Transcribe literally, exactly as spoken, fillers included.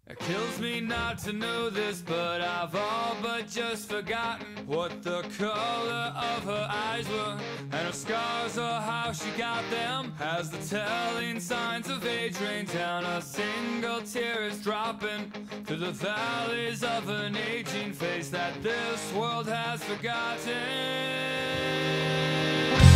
It kills me not to know this, but I've all but just forgotten what the color of her eyes were, and her scars or how she got them. As the telling signs of age rain down, a single tear is dropping through the valleys of an aging face that this world has forgotten.